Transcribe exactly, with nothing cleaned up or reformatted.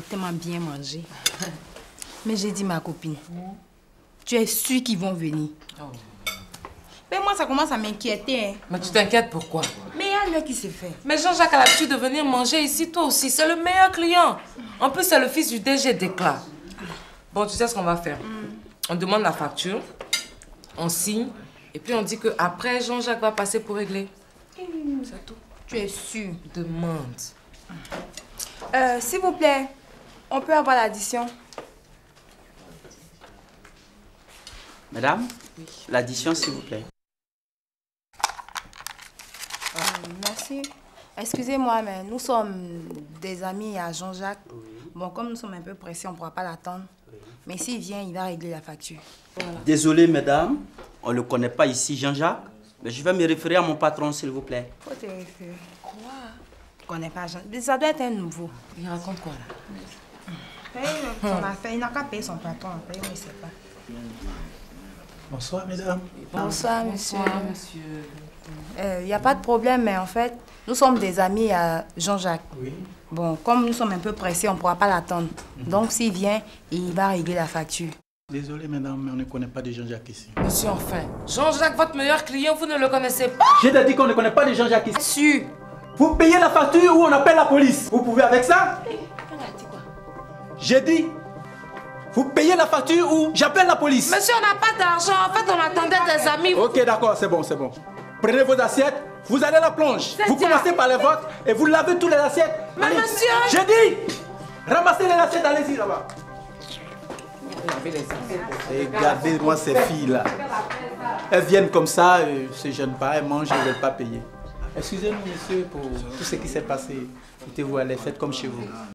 tellement bien mangé. Mais j'ai dit ma copine, tu es sûre qu'ils vont venir? Oh. Mais moi, ça commence à m'inquiéter. Hein. Mais tu t'inquiètes pourquoi? Mais il y a l'heure qui s'est fait. Mais Jean-Jacques a l'habitude de venir manger ici, toi aussi. C'est le meilleur client. En plus, c'est le fils du D G d'Éclat. Bon, tu sais ce qu'on va faire? Mm. On demande la facture, on signe, et puis on dit qu'après, Jean-Jacques va passer pour régler. Mm. C'est tout. Tu es sûre? Demande. Euh, s'il vous plaît, on peut avoir l'addition? Madame, oui. L'addition, s'il vous plaît. Euh, merci. Excusez-moi, mais nous sommes des amis à Jean-Jacques. Oui. Bon, comme nous sommes un peu pressés, on ne pourra pas l'attendre. Oui. Mais s'il vient, il va régler la facture. Voilà. Désolé, mesdames, on ne le connaît pas ici, Jean-Jacques. Mais je vais me référer à mon patron, s'il vous plaît. Faut te référer. Quoi? Tu ne connais pas Jean-Jacques. Ça doit être un nouveau. Il raconte quoi, là? Paye son affaire. Il n'a qu'à payer son patron. Paye, il ne sait pas. Bonsoir, mesdames. Bonsoir, monsieur. Bonsoir, monsieur. Il euh, n'y a pas de problème, mais en fait, nous sommes des amis à Jean-Jacques. Oui. Bon, comme nous sommes un peu pressés, on ne pourra pas l'attendre. Mm-hmm. Donc, s'il vient, il va régler la facture. Désolé, mesdames, mais on ne connaît pas de Jean-Jacques ici. Monsieur, enfin. Jean-Jacques, votre meilleur client, vous ne le connaissez pas? J'ai dit qu'on ne connaît pas de Jean-Jacques ici. Sûr. Vous payez la facture ou on appelle la police. Vous pouvez avec ça? J'ai dit... Vous payez la facture ou j'appelle la police? Monsieur, on n'a pas d'argent. En fait, on attendait des amis. Ok, d'accord, c'est bon, c'est bon. Prenez vos assiettes, vous allez à la plonge. Vous commencez par les vôtres et vous lavez toutes les assiettes. Mais allez. Monsieur... J'ai dit, ramassez les assiettes, allez-y là-bas. Regardez-moi ces filles-là. Elles viennent comme ça, euh, se gênent pas, elles mangent, elles ne veulent pas payer. Excusez-nous, monsieur, pour tout ce qui s'est passé. Foutez-vous à l'aise, faites comme chez vous.